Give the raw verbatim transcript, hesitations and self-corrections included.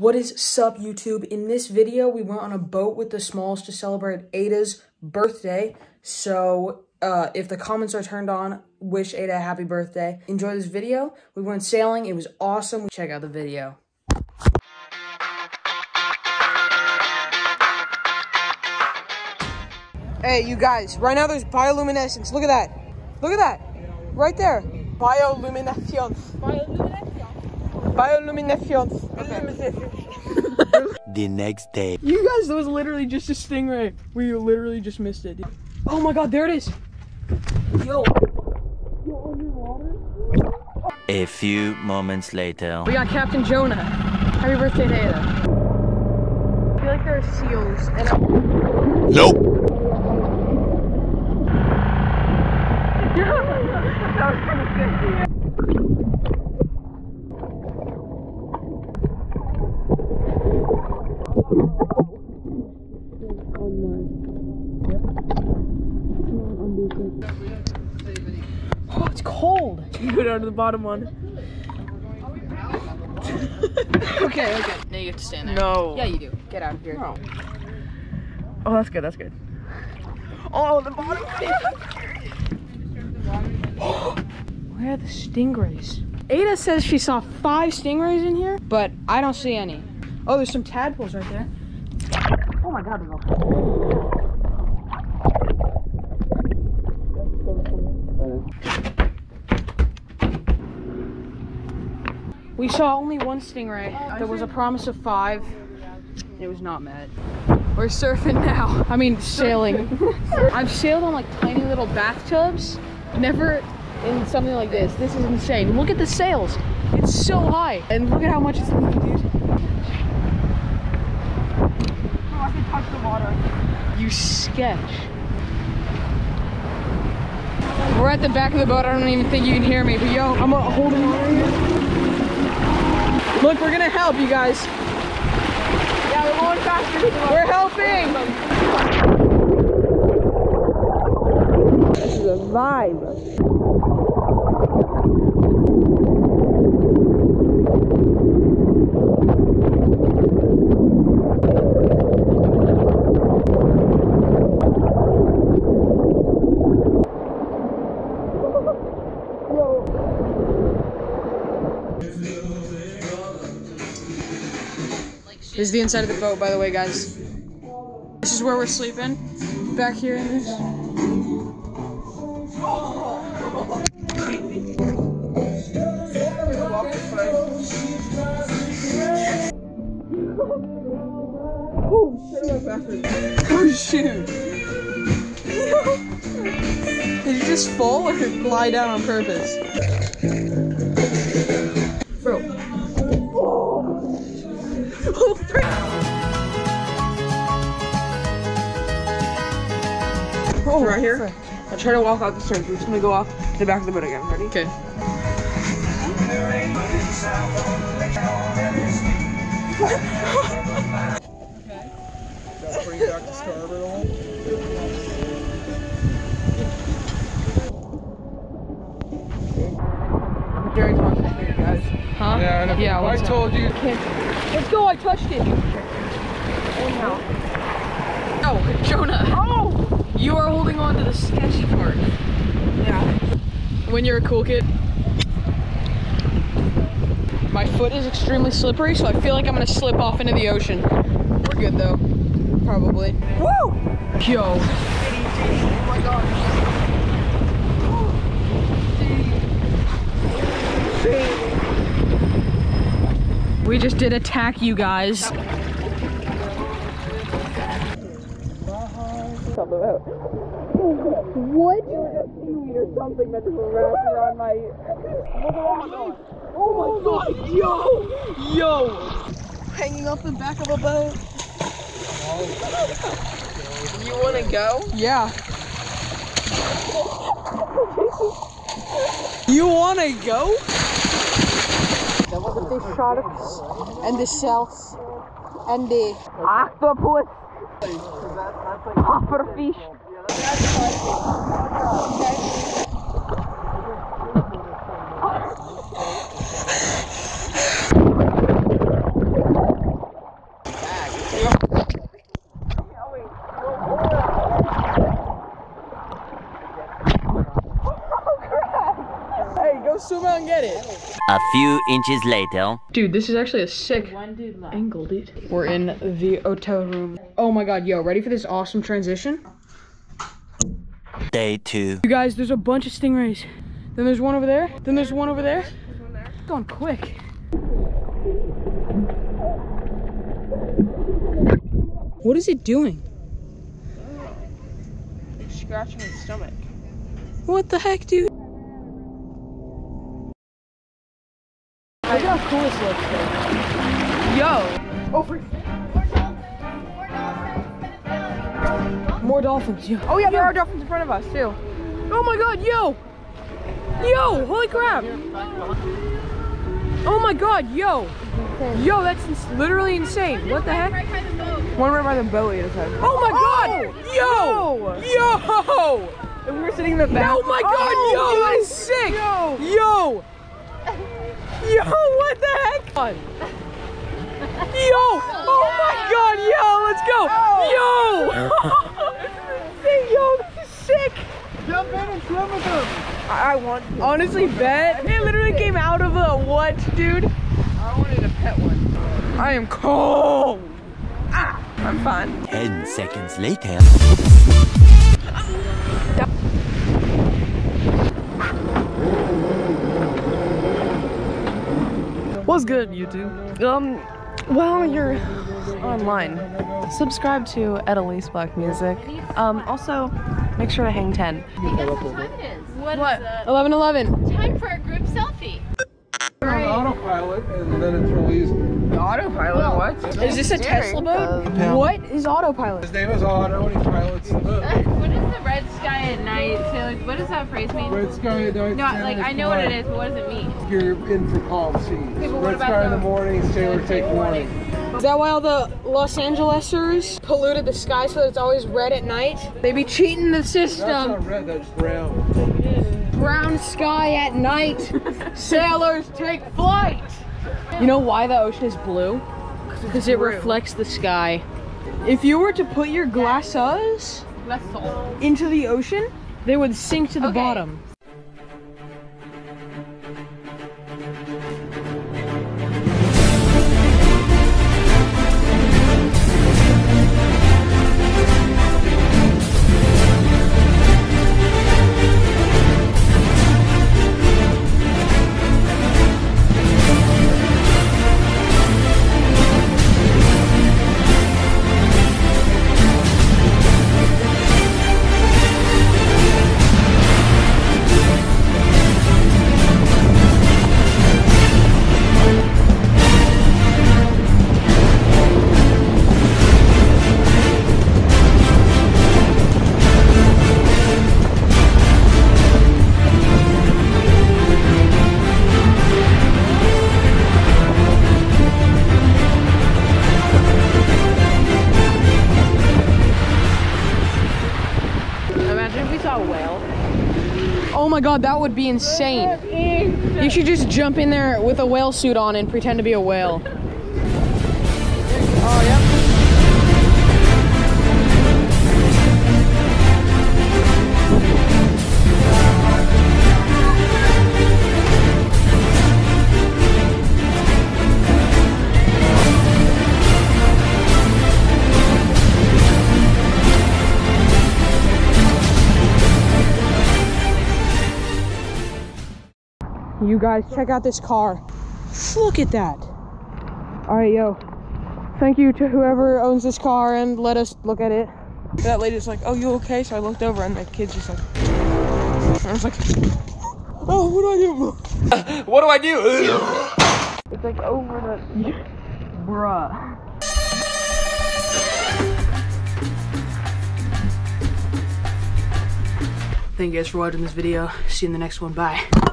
What is sup, YouTube? In this video, we went on a boat with the Smalls to celebrate Adah's birthday. So, uh, if the comments are turned on, wish Adah a happy birthday. Enjoy this video. We went sailing. It was awesome. Check out the video. Hey, you guys, right now there's bioluminescence. Look at that. Look at that. Right there. Bioluminescence. Bioluminescence. Bioluminescence. Okay. The next day. You guys, that was literally just a stingray. We literally just missed it. Oh my god, there it is. Yo. Yo, underwater. A few moments later. We got Captain Jonah. Happy birthday to Adah. I feel like there are seals and I'm... Nope. That was kind of sick. Oh, it's cold. You go down to the bottom one. Okay, okay. No, you have to stand there. No. Yeah, you do. Get out of here. No. Oh, that's good, that's good. Oh, the bottom. Where are the stingrays? Adah says she saw five stingrays in here, but I don't see any. Oh, there's some tadpoles right there. Oh my god, there's We saw only one stingray. There was a promise of five. It was not met. We're surfing now. I mean, sailing. I've sailed on like tiny little bathtubs. Never in something like this. This is insane. Look at the sails. It's so high. And look at how much it's moving, dude. Oh, I can touch the water. You sketch. We're at the back of the boat. I don't even think you can hear me, but yo, I'm holding on right here. Look, we're gonna help you guys. Yeah, we're going faster. We're helping. This is a vibe. This is the inside of the boat, by the way, guys. This is where we're sleeping. Back here in this. Oh shoot! Did you just fall or lie down on purpose? Bro. Oh, frick. Oh, right here. Frick. I'll try to walk out the stern. We're just gonna go off to the back of the boat again. Ready? Okay. Okay. Gotta bring back the starboard on. Jerry's on the street, guys. Huh? Yeah, I know. Yeah, I told you. Let's go, I touched it. Oh no. Oh, Jonah. Oh! You are holding on to the sketchy part. Yeah. When you're a cool kid. My foot is extremely slippery, so I feel like I'm gonna slip off into the ocean. We're good though. Probably. Woo! Yo. Oh my god. We just did attack you guys. What? Seaweed or something that's wrapped around my. Oh my god! Yo! Yo! Hanging off the back of a boat. You wanna go? Yeah. You wanna go? The sharks and the shells and the octopus, pufferfish. A few inches later. Dude, this is actually a sick angle, dude. We're in the hotel room. Oh my god, yo, ready for this awesome transition? Day two. You guys, there's a bunch of stingrays. Then there's one over there. Then there's one over there. It's going quick. What is it doing? It's scratching his stomach. What the heck, dude? Look how cool this looks, though. Yo! Oh, freak. More dolphins, yo. Oh yeah, there are dolphins in front of us too. Oh my god, yo! Yo, holy crap! Oh my god, yo! Yo, that's ins literally insane. What the heck? One right by the boat either side. Oh my god! Yo! Yo! And we were sitting in the back. Oh my god, Oh, yo! yo, That is sick! yo. Yo! Yo, what the heck? Yo! Oh my god, yo! Let's go! Yo! Yo, this is sick! Jump in and swim with them. I, I want to. Honestly, bet. It literally came out of a what, dude? I wanted to pet one. I am cold! Ah, I'm fine. Ten seconds later. What's good, YouTube? Um, while you're online, subscribe to Adah Black Music. Um, also, make sure to hang ten. What time it is? What, What? is it? eleven eleven. Time for a group selfie. On autopilot, and then it's released. The autopilot, what? Is this a Tesla boat? Yeah. What is autopilot? His name is Adah, and he pilots the boat. What is the red sky at night? Sailor, what does that phrase mean? Red sky at night. No, like I know what it is, but what does it mean? You're in for calm seas. but what Red about sky in the the- morning, sailor take warning. Is that why all the Los Angelesers polluted the sky so that it's always red at night? They be cheating the That's system. not red, that's brown. Brown sky at night. Sailors take flight. You know why the ocean is blue? Because it reflects the sky. If you were to put your glasses That's salt. into the ocean, they would sink to the Okay. bottom. Imagine if we saw a whale. Oh my god, that would be insane. You should just jump in there with a whale suit on and pretend to be a whale. Oh, yep. You guys, check out this car. Look at that. All right, yo. Thank you to whoever owns this car and let us look at it. That lady's like, "Oh, you okay?" So I looked over, and the kid's just like, and I was like, "Oh, what do I do?" What do I do? It's like over the, bruh. Thank you guys for watching this video. See you in the next one. Bye.